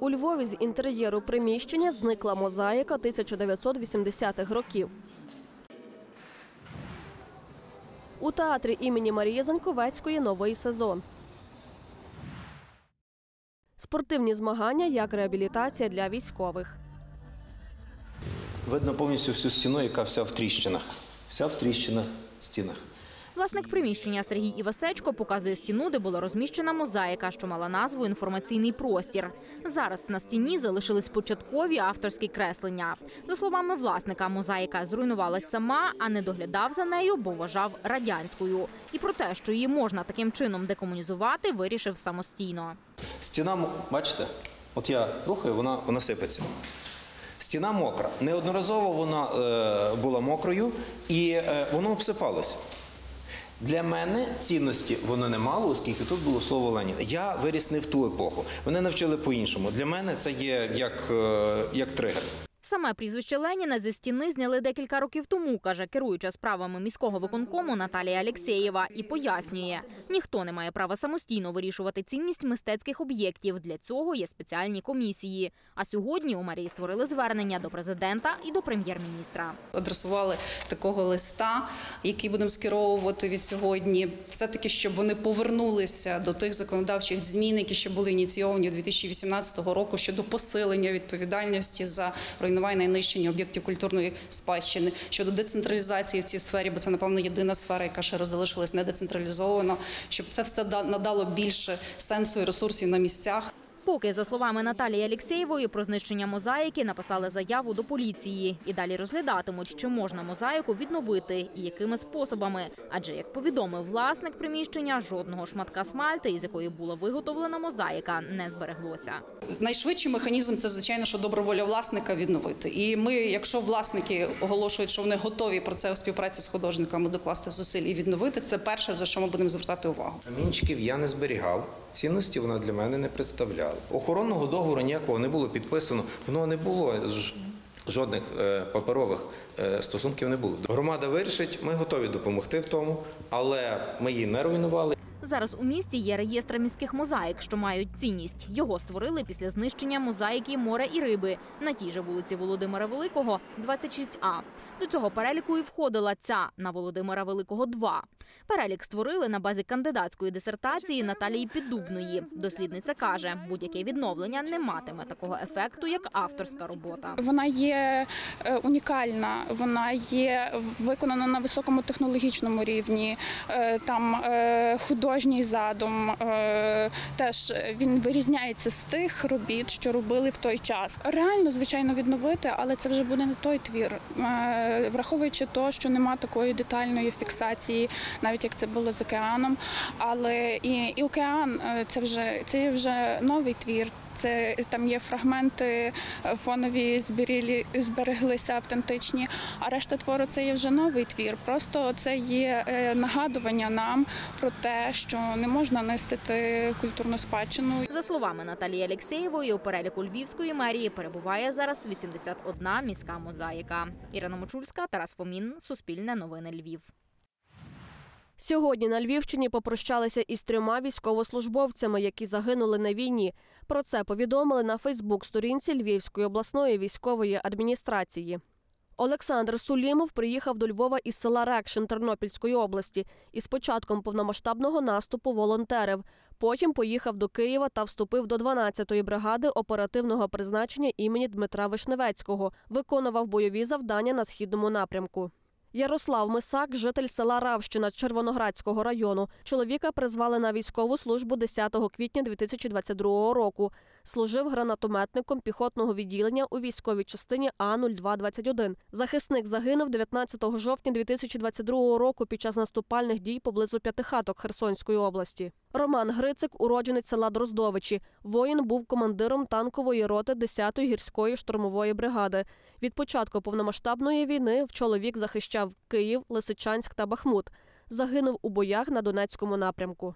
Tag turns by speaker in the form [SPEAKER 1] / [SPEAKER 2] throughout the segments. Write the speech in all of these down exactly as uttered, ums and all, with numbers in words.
[SPEAKER 1] У Львові з інтер'єру приміщення зникла мозаїка тисяча дев'ятсот вісімдесятих років. У театрі імені Марії Заньковецької новий сезон. Спортивні змагання як реабілітація для військових.
[SPEAKER 2] Видно повністю всю стіну, яка вся в тріщинах. Вся в тріщинах, стінах.
[SPEAKER 3] Власник приміщення Сергій Івасечко показує стіну, де була розміщена мозаїка, що мала назву «Інформаційний простір». Зараз на стіні залишились початкові авторські креслення. За словами власника, мозаїка зруйнувалась сама, а не доглядав за нею, бо вважав радянською. І про те, що її можна таким чином декомунізувати, вирішив самостійно.
[SPEAKER 2] Стіна, бачите, от я рухаю, вона, вона сипеться. Стіна мокра. Неодноразово вона е, була мокрою і е, воно обсипалося. Для мене цінності воно не мало, оскільки тут було слово Леніна. Я виріс не в ту епоху. Мене навчили по-іншому. Для мене це є як, е, як тригер.
[SPEAKER 3] Саме прізвище Леніна зі стіни зняли декілька років тому, каже керуюча справами міського виконкому Наталія Алєксєєва, і пояснює, ніхто не має права самостійно вирішувати цінність мистецьких об'єктів. Для цього є спеціальні комісії. А сьогодні у мерії створили звернення до президента і до прем'єр-міністра.
[SPEAKER 4] Адресували такого листа, який будемо скеровувати від сьогодні, все-таки, щоб вони повернулися до тих законодавчих змін, які ще були ініційовані дві тисячі вісімнадцятого року щодо посилення відповідальності за руйнування і нищення об'єктів культурної спадщини, щодо децентралізації в цій сфері, бо це, напевно, єдина сфера, яка ще залишилась недецентралізована, щоб це все надало більше сенсу і ресурсів на місцях.
[SPEAKER 3] Поки, за словами Наталії Алєксєєвої, про знищення мозаїки написали заяву до поліції. І далі розглядатимуть, чи можна мозаїку відновити і якими способами. Адже, як повідомив власник приміщення, жодного шматка смальти, із якої була виготовлена мозаїка, не збереглося.
[SPEAKER 4] Найшвидший механізм – це, звичайно, що доброволя власника відновити. І ми, якщо власники оголошують, що вони готові про це у співпраці з художниками докласти зусиль і відновити, це перше, за що ми будемо звертати увагу.
[SPEAKER 2] Камінчиків я не зберігав, цінності вона для мене не представляла. Охоронного договору ніякого не було підписано, воно не було, жодних паперових стосунків не було. Громада вирішить, ми готові допомогти в тому, але ми її не руйнували.
[SPEAKER 3] Зараз у місті є реєстр міських мозаїк, що мають цінність. Його створили після знищення мозаїки «Море і риби» на тій же вулиці Володимира Великого, двадцять шість А. До цього переліку і входила ця на Володимира Великого, два. Перелік створили на базі кандидатської дисертації Наталії Піддубної. Дослідниця каже, будь-яке відновлення не матиме такого ефекту, як авторська робота.
[SPEAKER 5] Вона є унікальна, вона є виконана на високому технологічному рівні, там художній задум, теж він вирізняється з тих робіт, що робили в той час. Реально, звичайно, відновити, але це вже буде не той твір. Враховуючи те, що немає такої детальної фіксації, навіть як це було з океаном, але і, і океан це вже це вже новий твір. Це там є фрагменти фонові, зберілі, збереглися автентичні, а решта твору це є вже новий твір. Просто це є нагадування нам про те, що не можна нищити культурну спадщину.
[SPEAKER 3] За словами Наталії Алєксєєвої, у переліку Львівської мерії перебуває зараз вісімдесят одна міська мозаїка. Ірина Мочульська, Тарас Фомін, Суспільне новини Львів.
[SPEAKER 1] Сьогодні на Львівщині попрощалися із трьома військовослужбовцями, які загинули на війні. Про це повідомили на Фейсбук-сторінці Львівської обласної військової адміністрації. Олександр Сулімов приїхав до Львова із села Рекшин Тернопільської області і з початком повномасштабного наступу волонтерив. Потім поїхав до Києва та вступив до дванадцятої бригади оперативного призначення імені Дмитра Вишневецького. Виконував бойові завдання на східному напрямку. Ярослав Мисак – житель села Равщина Червоноградського району. Чоловіка призвали на військову службу десятого квітня дві тисячі двадцять другого року. Служив гранатометником піхотного відділення у військовій частині А нуль два двадцять один. Захисник загинув дев'ятнадцятого жовтня дві тисячі двадцять другого року під час наступальних дій поблизу П'ятихаток Херсонської області. Роман Грицик – уродженець села Дроздовичі. Воїн був командиром танкової роти десятої гірської штурмової бригади. Від початку повномасштабної війни чоловік захищав Київ, Лисичанськ та Бахмут. Загинув у боях на Донецькому напрямку.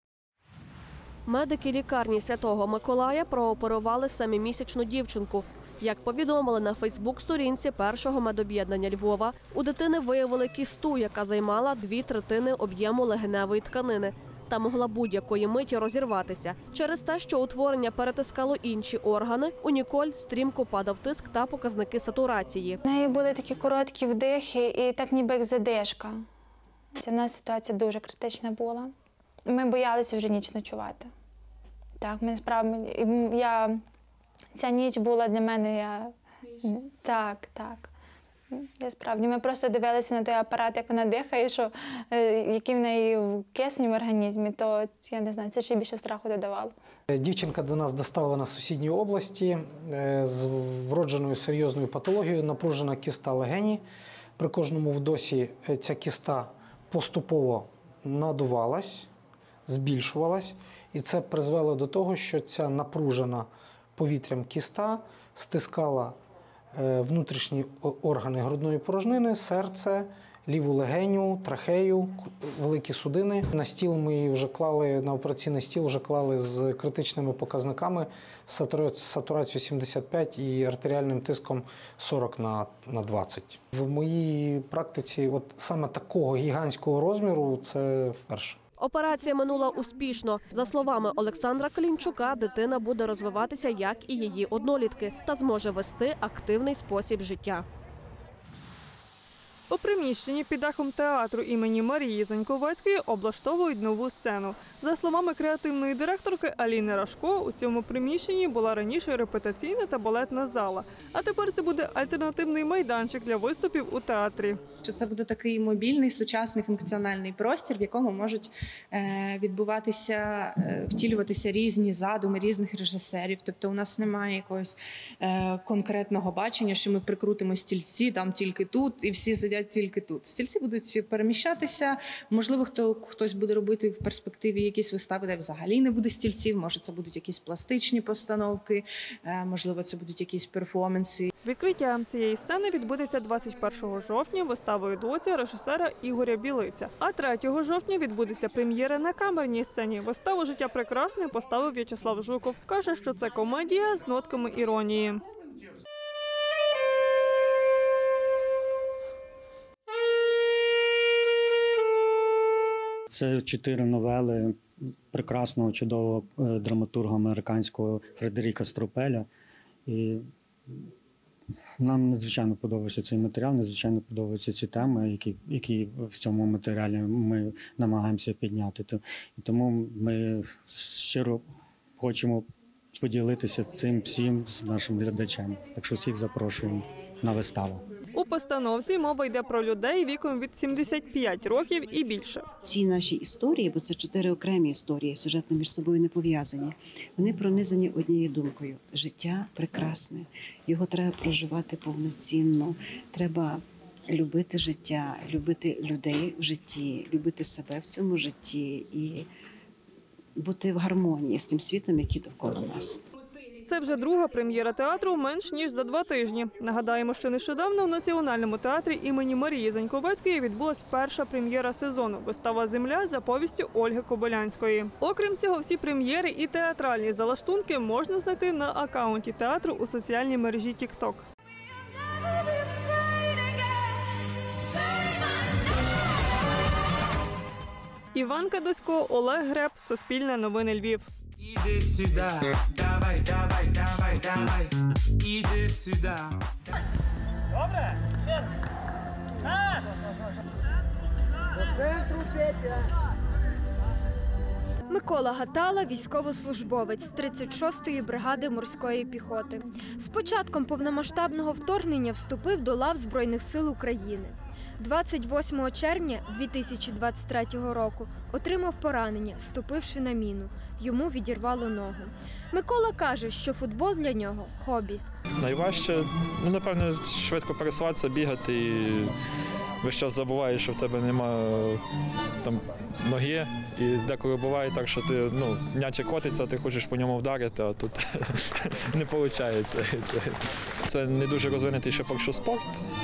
[SPEAKER 1] Медики лікарні Святого Миколая прооперували семимісячну дівчинку. Як повідомили на Фейсбук-сторінці першого медоб'єднання Львова, у дитини виявили кісту, яка займала дві третини об'єму легеневої тканини. та могла будь-якої миті розірватися. Через те, що утворення перетискало інші органи, у Ніколь стрімко падав тиск та показники сатурації.
[SPEAKER 6] У неї були такі короткі вдихи і так ніби як задишка. Це в нас ситуація дуже критична була. Ми боялися вже ніч ночувати. Так, ми справді, я, ця ніч була для мене, я, так, так. Я справді, ми просто дивилися на той апарат, як вона дихає, що, який в неї кисень в організмі, то, я не знаю, це ще більше страху додавало.
[SPEAKER 7] Дівчинка до нас доставлена з сусідньої області з вродженою серйозною патологією, напружена кіста легені. При кожному вдосі ця кіста поступово надувалась, збільшувалась, і це призвело до того, що ця напружена повітрям кіста стискала внутрішні органи грудної порожнини, серце, ліву легеню, трахею, великі судини. На стіл ми її вже клали, на операційний стіл вже клали з критичними показниками, сатурацією сімдесят п'ять і артеріальним тиском сорок на двадцять. В моїй практиці от саме такого гігантського розміру це вперше.
[SPEAKER 1] Операція минула успішно. За словами Олександра Калінчука, дитина буде розвиватися, як і її однолітки, та зможе вести активний спосіб життя.
[SPEAKER 8] У приміщенні під дахом театру імені Марії Заньковецької облаштовують нову сцену. За словами креативної директорки Аліни Рашко, у цьому приміщенні була раніше репетиційна та балетна зала. А тепер це буде альтернативний майданчик для виступів у театрі.
[SPEAKER 9] Це буде такий мобільний, сучасний, функціональний простір, в якому можуть відбуватися, втілюватися різні задуми різних режисерів. Тобто у нас немає якогось конкретного бачення, що ми прикрутимо стільці там тільки тут і всі сидять тільки тут. Стільці будуть переміщатися, можливо, хто, хтось буде робити в перспективі якісь вистави, де взагалі не буде стільців, може це будуть якісь пластичні постановки, можливо це будуть якісь перформанси.
[SPEAKER 8] Відкриття цієї сцени відбудеться двадцять першого жовтня виставою «Доця» режисера Ігоря Білиця. А третього жовтня відбудеться прем'єра на камерній сцені. Виставу «Життя прекрасне» поставив В'ячеслав Жуков. Каже, що це комедія з нотками іронії.
[SPEAKER 10] Це чотири новели прекрасного, чудового драматурга американського Фредеріка Стропеля. І нам надзвичайно подобається цей матеріал, надзвичайно подобаються ці теми, які, які в цьому матеріалі ми намагаємося підняти. І тому ми щиро хочемо поділитися цим всім з нашим глядачем. Так що всіх запрошуємо на виставу.
[SPEAKER 8] У постановці мова йде про людей віком від сімдесят п'ять років і більше.
[SPEAKER 11] Ці наші історії, бо це чотири окремі історії, сюжетно між собою не пов'язані, вони пронизані однією думкою. Життя прекрасне, його треба проживати повноцінно, треба любити життя, любити людей в житті, любити себе в цьому житті і бути в гармонії з тим світом, який довкола нас.
[SPEAKER 8] Це вже друга прем'єра театру менш ніж за два тижні. Нагадаємо, що нещодавно в Національному театрі імені Марії Заньковецької відбулась перша прем'єра сезону – вистава «Земля» за повістю Ольги Кобилянської. Окрім цього, всі прем'єри і театральні залаштунки можна знайти на акаунті театру у соціальній мережі TikTok. Іван Кадусько, Олег Греб, Суспільне новини Львів.
[SPEAKER 12] Іди сюди, давай, давай, давай, давай, іди сюди. Добре, ще раз. До центру, Петя.
[SPEAKER 13] Микола Гатала – військовослужбовець з тридцять шостої бригади морської піхоти. З початком повномасштабного вторгнення вступив до лав Збройних сил України. двадцять восьмого червня дві тисячі двадцять третього року отримав поранення, вступивши на міну. Йому відірвало ногу. Микола каже, що футбол для нього – хобі.
[SPEAKER 14] Найважче, ну, напевно, швидко пересуватися, бігати і весь час забуваєш, що в тебе немає там ноги. І деколи буває так, що ти, ну, м'ячик котиться, ти хочеш по ньому вдарити, а тут не виходить. Це не дуже розвинутий ще поки що спорт.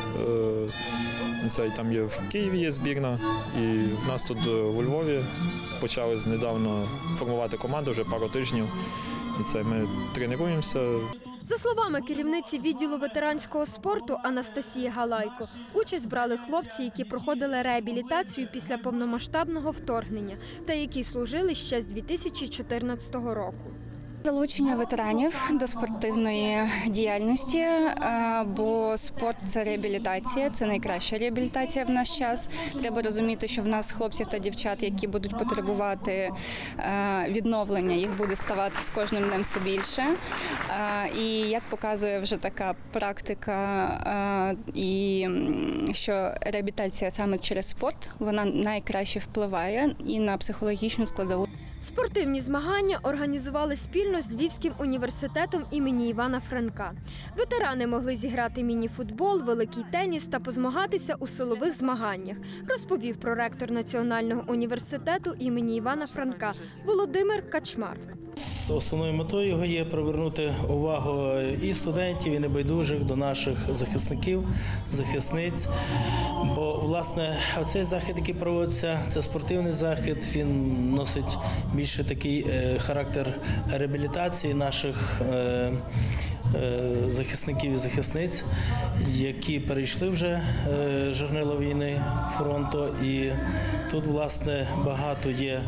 [SPEAKER 14] Це там є в Києві є збірна, і в нас тут у Львові почали недавно формувати команду вже пару тижнів. І це ми тренуємося.
[SPEAKER 13] За словами керівниці відділу ветеранського спорту Анастасії Галайко, участь брали хлопці, які проходили реабілітацію після повномасштабного вторгнення та які служили ще з дві тисячі чотирнадцятого року.
[SPEAKER 15] Залучення ветеранів до спортивної діяльності, бо спорт – це реабілітація, це найкраща реабілітація в наш час. Треба розуміти, що в нас хлопців та дівчат, які будуть потребувати відновлення, їх буде ставати з кожним днем все більше. І як показує вже така практика, і що реабілітація саме через спорт, вона найкраще впливає і на психологічну складову.
[SPEAKER 13] Спортивні змагання організували спільно з Львівським університетом імені Івана Франка. Ветерани могли зіграти міні-футбол, великий теніс та позмагатися у силових змаганнях, розповів проректор Національного університету імені Івана Франка Володимир Качмар.
[SPEAKER 16] Основною метою його є привернути увагу і студентів, і небайдужих до наших захисників, захисниць. Бо, власне, цей захід, який проводиться, це спортивний захід, він носить більше такий характер реабілітації наших захисників і захисниць, які перейшли вже жорнила війни фронту. І тут, власне, багато є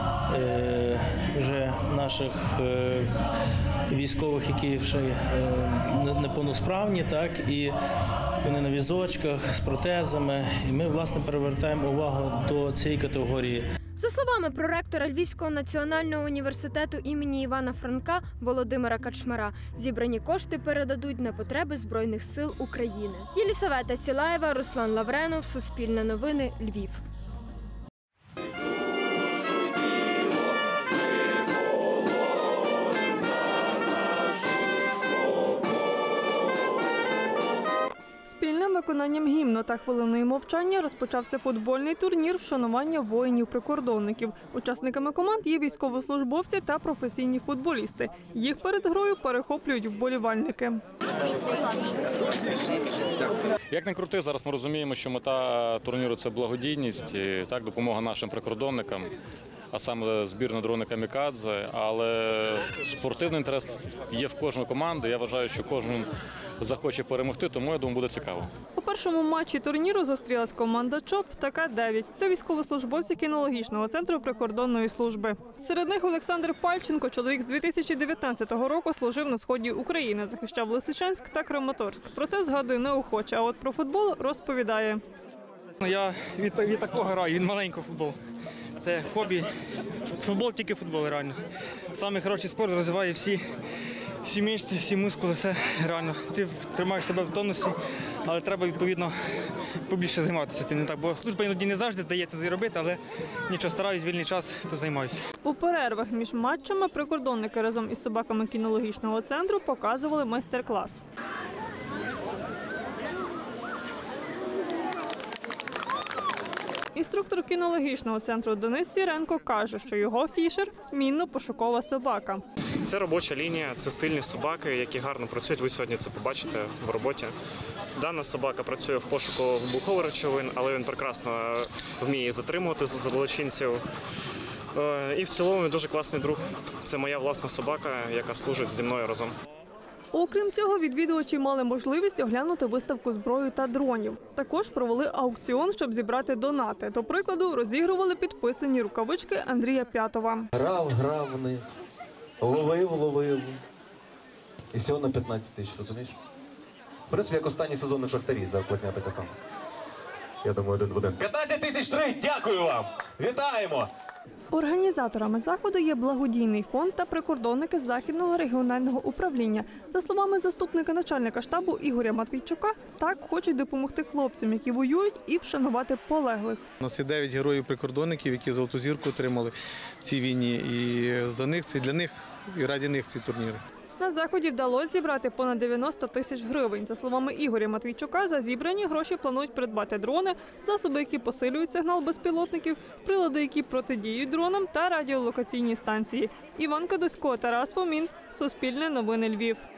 [SPEAKER 16] вже наших військових, які вже неповносправні, так, і вони на візочках з протезами. І ми, власне, привертаємо увагу до цієї категорії.
[SPEAKER 13] За словами проректора Львівського національного університету імені Івана Франка Володимира Качмара, зібрані кошти передадуть на потреби Збройних сил України. Єлісавета Сілаєва, Руслан Лавренов, Суспільне новини, Львів.
[SPEAKER 8] Спільним виконанням гімну та хвилиною мовчання розпочався футбольний турнір вшанування воїнів-прикордонників. Учасниками команд є військовослужбовці та професійні футболісти. Їх перед грою перехоплюють вболівальники.
[SPEAKER 17] Як не крути, зараз ми розуміємо, що мета турніру – це благодійність, і, так, допомога нашим прикордонникам, а саме збірна дрони «Камікадзе». Але спортивний інтерес є в кожної команди. Я вважаю, що кожен захоче перемогти, тому, я думаю, буде цікаво.
[SPEAKER 8] У першому матчі турніру зустрілась команда ЧОП та К дев'ять. Це військовослужбовці кінологічного центру прикордонної служби. Серед них Олександр Пальченко, чоловік з дві тисячі дев'ятнадцятого року служив на сході України, захищав Лисичанськ та Краматорськ. Про це згадує неохоче, а от про футбол розповідає.
[SPEAKER 18] Я від, від такого граю, від маленького футболу. Це хобі. Футбол тільки футбол, реально. Самий хороший спорт розвиває всі, всі мишці, всі мускули, все реально. Ти тримаєш себе в тонусі, але треба, відповідно, побільше займатися цим. Не так, бо служба іноді не завжди дається це робити, але нічого, стараюсь, вільний час, то займаюся.
[SPEAKER 8] У перервах між матчами прикордонники разом із собаками кінологічного центру показували майстер-клас. Інструктор кінологічного центру Денис Сіренко каже, що його фішер – мінно-пошукова собака.
[SPEAKER 19] Це робоча лінія, це сильні собаки, які гарно працюють. Ви сьогодні це побачите в роботі. Дана собака працює в пошуку вибухових речовин, але він прекрасно вміє затримувати злочинців. І в цілому він дуже класний друг. Це моя власна собака, яка служить зі мною разом.
[SPEAKER 8] Окрім цього, відвідувачі мали можливість оглянути виставку зброї та дронів. Також провели аукціон, щоб зібрати донати. До прикладу, розігрували підписані рукавички Андрія П'ятова.
[SPEAKER 20] Грав, грав в них, ловив, ловив. І всього на п'ятнадцять тисяч, розумієш? В принципі, як останній сезон на Шахтарі, зарплатня така сама. Я думаю, один в один. п'ятнадцять тисяч три, дякую вам! Вітаємо!
[SPEAKER 8] Організаторами заходу є благодійний фонд та прикордонники Західного регіонального управління. За словами заступника начальника штабу Ігоря Матвійчука, так хочуть допомогти хлопцям, які воюють, і вшанувати полеглих.
[SPEAKER 21] У нас є дев'ять героїв-прикордонників, які золоту зірку отримали в цій війні. І за них, це для них, і раді них ці турніри.
[SPEAKER 8] На заході вдалося зібрати понад дев'яносто тисяч гривень. За словами Ігоря Матвійчука, за зібрані гроші планують придбати дрони, засоби, які посилюють сигнал безпілотників, прилади, які протидіють дронам та радіолокаційні станції. Іван Кадусько, Тарас Фомін, Суспільне новини Львів.